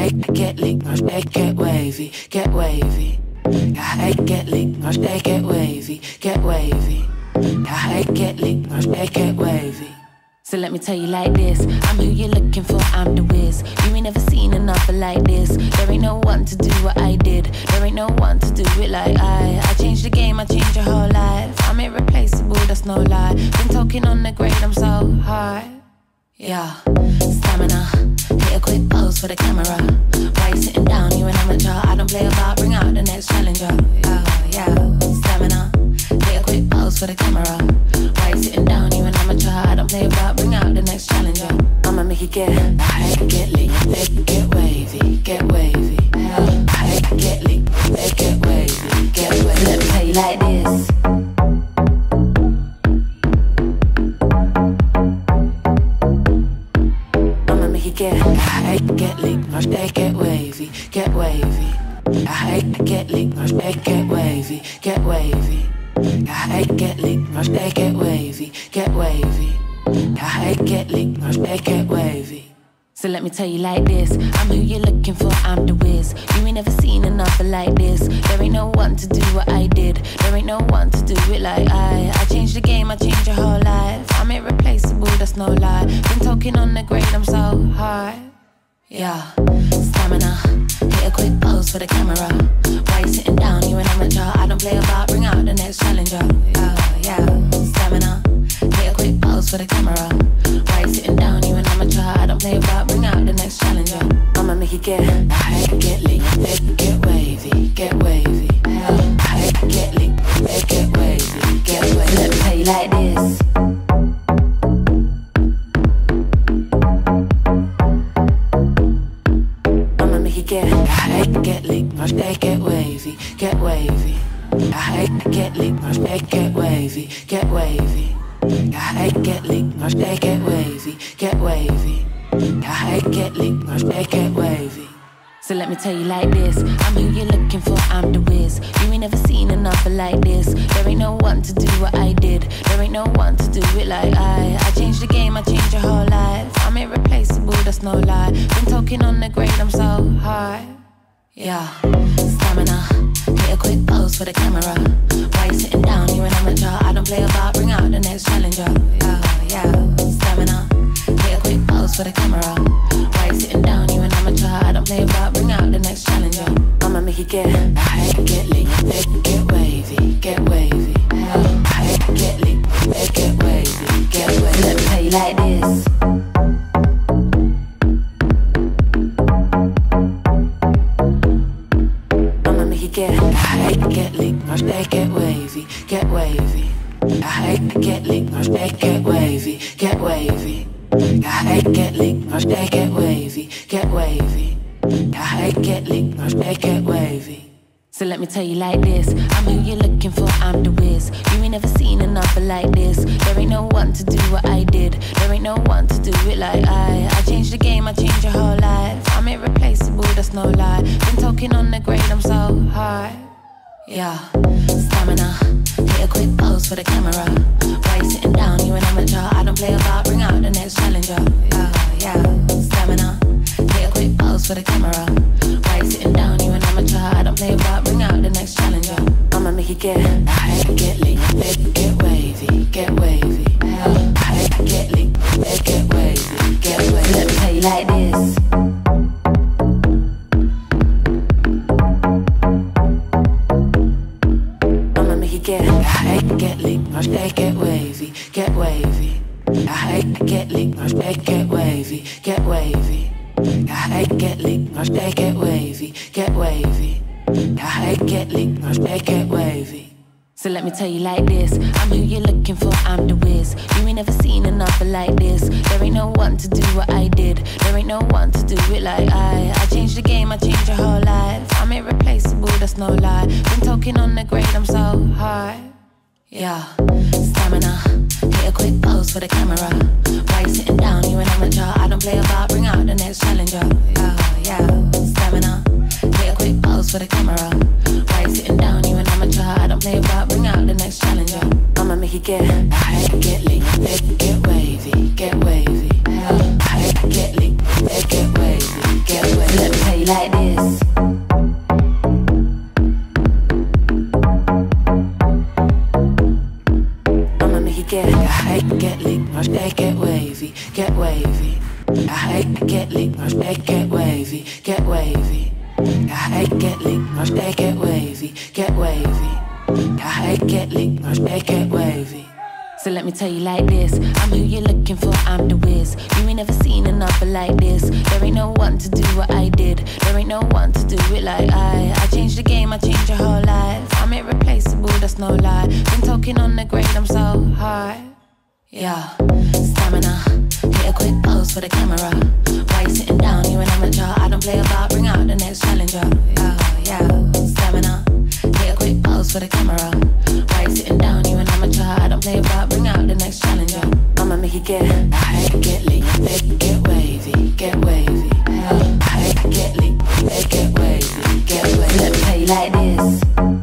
get leak, get wavy, get wavy. Get leak, get wavy, get wavy. Get leak, get wavy. So let me tell you like this, I'm who you're looking for, I'm the whiz. You ain't never seen another like this. There ain't no one to do what I did. There ain't no one to do it like I changed the game, I changed your whole life. I'm irreplaceable, that's no lie. Been talking on the grade, I'm so high. Yeah, stamina, hit a quick pose for the camera. Why you sitting down, you an amateur. I don't play about, bring out the next challenger. Yeah, stamina, hit a quick pose for the camera. Why you sitting down, you an amateur. I don't play about, bring out the next challenger. I'ma make it get leak, get wavy, get wavy. Get leak, get wavy, get wavy. Let me tell you like this. Get leak, get wavy, get wavy. Get leak, get wavy, get wavy. Get leak, get wavy, get wavy. Get leak, get wavy. So let me tell you like this, I'm who you're looking for, I'm the whiz. You ain't never seen another like this. There ain't no one to do what I did. There ain't no one to do it like I changed the game, I changed your whole life. I'm irreplaceable, that's no lie. Been talking on the grade, I'm so high. Yeah, stamina, hit a quick pose for the camera. Why you sitting down, you an amateur. I don't play about, bring out the next challenger. Yeah, stamina, hit a quick pose for the camera. Why you sitting down, you an amateur. I don't play about, bring out the next challenger. I'ma make it get leak, get wavy, get wavy. Get leak, get wavy, get wavy. Let me tell you like this. Get leak, get wavy, get wavy. Get leak, get wavy, get wavy. Get leak, get wavy, get wavy. Get leak, get wavy. So let me tell you like this, I'm who you're looking for, I'm the whiz. You ain't never seen another like this. There ain't no one to do what I did. There ain't no one to do it like I changed the game, I changed your whole life. I'm irreplaceable, that's no lie. Been talking on the grade, I'm so high. Yeah, stamina, hit a quick pose for the camera. Why you sitting down, you an amateur. I don't play about, bring out the next challenger. Yeah, stamina, hit a quick pose for the camera. Why you sitting down, you an amateur. I don't play about, bring out the next challenger. I'ma make it get leak, get wavy, get wavy. Get leak, get wavy, get wavy. Let me tell you like this. Get leak, get wavy, get wavy. Get leak, get wavy, get wavy. Get leak, get wavy, get wavy. Get leak, get wavy. So let me tell you like this, I'm who you're looking for, I'm the whiz. You ain't never seen another like this. There ain't no one to do what I did. There ain't no one to do it like I changed the game, I changed your whole life. I'm irreplaceable, that's no lie. Been talking on the grade, I'm so high. Yeah, stamina, hit a quick pose for the camera. Why you sitting down, you an amateur. I don't play about, bring out the next challenger. Yeah, stamina, hit a quick pose for the camera. Why you sitting down, you an amateur. I don't play about, bring out the next challenger. I'ma make it get leak, get wavy, get wavy. Get leak, get wavy, get wavy. Let me tell you like this. Get leak, get wavy, get wavy. Get leak, get wavy, get wavy. Get leak, get wavy, get wavy. Get leak, get wavy. So let me tell you like this, I'm who you're looking for, I'm the whiz. You ain't never seen another like this. There ain't no one to do what I did. There ain't no one to do it like I changed the game, I changed your whole life. I'm irreplaceable, that's no lie. Been talking on the grade, I'm so high. Yeah, stamina, hit a quick pose for the camera. Why you sitting down, you an amateur. I don't play about, bring out the next challenger. Yeah, stamina, hit a quick pose for the camera. Why you sitting down, you an amateur. I don't play about, bring out the next challenger. I'ma make it get leak, get wavy, get wavy. Get leak, get wavy, get wavy. Let me tell you you like this. I'ma make you get high, get lit, rush, get wavy, get wavy. I hate get lit, rush, get wavy, get wavy. I hate get lit, rush, get wavy, get wavy. I hate get lit, rush, get wavy. So let me tell you like this, I'm who you're looking for, I'm the whiz. You ain't never seen another like this. There ain't no one to do what I did. There ain't no one to do it like I changed the game, I changed your whole life. I'm irreplaceable, that's no lie. Been talking on the grade, I'm so high. Yeah, stamina, hit a quick pose for the camera. Why you sitting down, you an amateur. I don't play about, bring out the next challenger. Yeah, stamina, hit a quick pose for the camera. Why you sitting down, you an amateur. I don't play about, bring out the next challenger. I'ma make you get high, get lit, get wavy, get wavy. High, get lit, get wavy, get wavy. Let me tell you like this.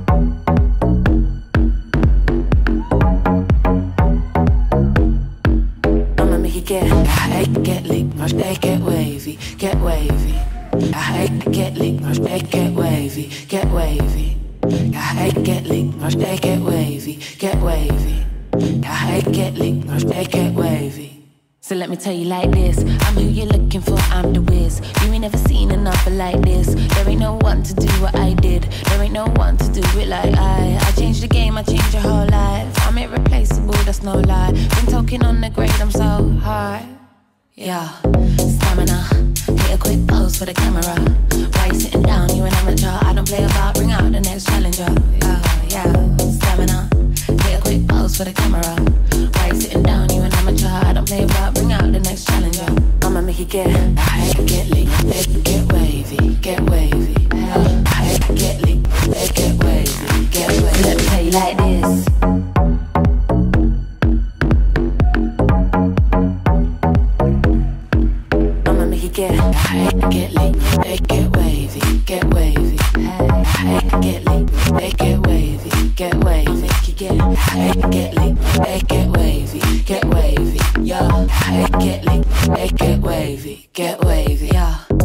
Get lit, rush, get wavy, get wavy. I hate get lit, rush, get wavy, get wavy. I hate get lit, rush, get wavy, get wavy. I hate get lit, rush, get wavy. So let me tell you like this, I'm who you're looking for, I'm the whiz. You ain't never seen another like this. There ain't no one to do what I did. There ain't no one to do it like I changed the game, I changed your whole life. I'm irreplaceable, that's no lie. Been talking on the grade, I'm so high. Yeah, stamina, hit a quick pose for the camera. Why you sitting down, you an amateur. I don't play about, bring out the next challenger. Yeah, stamina, hit a quick pose for the camera. Why you sitting down, you an amateur. I don't play about, bring out the next challenger. I'ma make you get high, get lit, get wavy, get wavy. High, get lit, get wavy, get wavy. Let me tell you like this. Get lit, get wavy, get wavy. Get lit, get wavy, get wavy. Get lit, get wavy, get wavy. Yeah, get lit, get wavy, get wavy. Yeah.